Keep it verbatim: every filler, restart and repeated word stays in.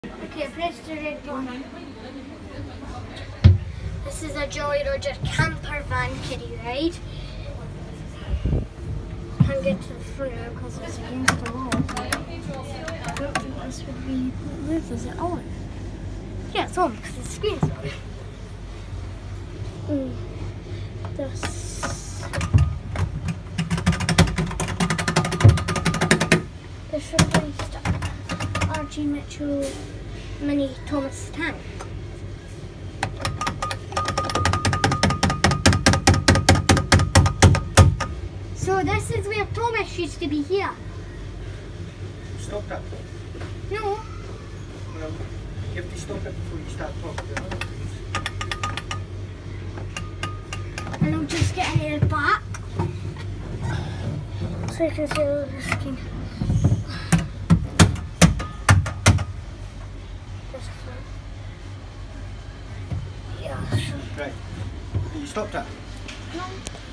Okay, press the red button. This is a Jolly Roger camper van kiddie ride. Can't get to the front now because it's against the wall. I don't think this would be moved. Is it on? Yeah, it's on because the screen's on. Mm. This. This replaced R G Mitchell Mini Thomas tank. So this is where Thomas used to be here. Stop that. No. Well, you have to stop it before you start talking. And I'll just get in the back so you can see all the skin. Yeah. Right. You stopped that? No.